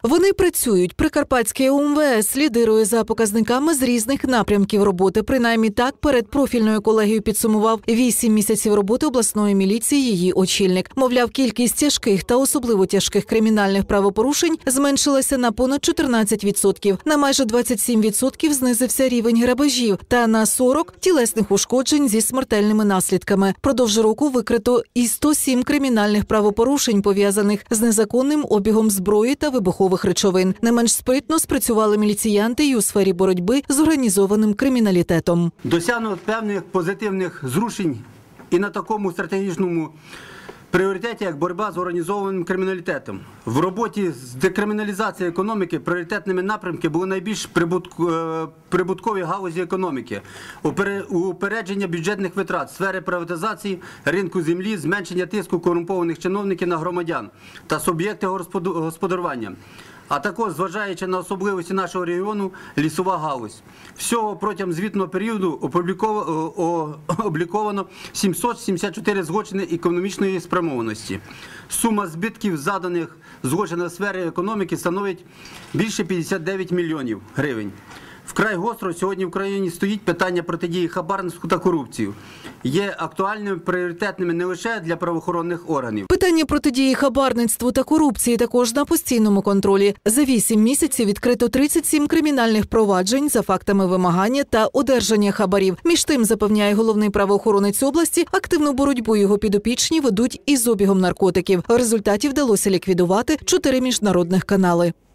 Вони працюють. Прикарпатське УМВС лідирує за показниками з різних напрямків роботи. Принаймні так перед профільною колегією підсумував 8 місяців роботи обласної міліції її очільник. Мовляв, кількість тяжких та особливо тяжких кримінальних правопорушень зменшилася на понад 14%. На майже 27% знизився рівень грабежів та на 40% тілесних ушкоджень зі смертельними наслідками. Продовж року викрито і 107 кримінальних правопорушень, пов'язаних з незаконним обігом зброї та вибухових речовин. Не менш спритно спрацювали міліціянти й у сфері боротьби з організованим криміналітетом. Досягнуто певних позитивних зрушень і на такому стратегічному пріоритеті, як боротьба з організованим криміналітетом. В роботі з декриміналізації економіки пріоритетними напрямками були найбільш прибуткові галузі економіки, упередження бюджетних витрат, сфери приватизації, ринку землі, зменшення тиску корумпованих чиновників на громадян та суб'єкти господарювання. А також, зважаючи на особливості нашого регіону, лісова галузь. Всього протягом звітного періоду обліковано 774 злочини економічної спрямованості. Сума збитків заданих злочинів в сфері економіки становить більше 59 мільйонів гривень. Вкрай гостро сьогодні в країні стоїть питання протидії хабарництву та корупції. Є актуальними, пріоритетними не лише для правоохоронних органів. Питання протидії хабарництву та корупції також на постійному контролі. За 8 місяців відкрито 37 кримінальних проваджень за фактами вимагання та одержання хабарів. Між тим, запевняє головний правоохоронець області, активну боротьбу його підопічні ведуть із обігом наркотиків. В результаті вдалося ліквідувати 4 міжнародних канали.